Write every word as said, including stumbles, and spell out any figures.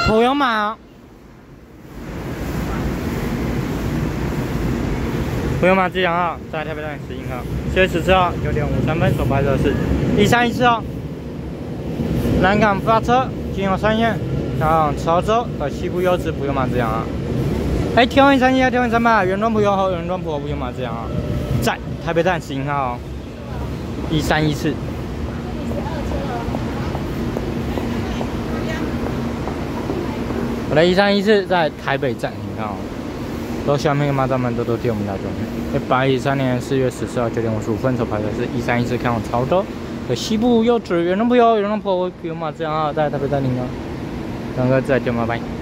普悠玛，普悠玛机两号在台北站十一号，七月十四号九点五三分所拍摄的是一三一四号南港发车经由三线，前往潮州和西部优质普悠玛之阳啊。哎，天文三一啊，天文三八，原装普悠和原装普普悠玛之阳啊，在台北站十一号一三一四。 我的一三一四在台北站，你看哦，都下面马站们多多替我们打中。一八一三年四月十四号九点五十五分所拍的是一三一四，看往潮州的西部优质原装普悠、原装普普悠玛之阳啊，在台北站领啊。两个再见，拜拜。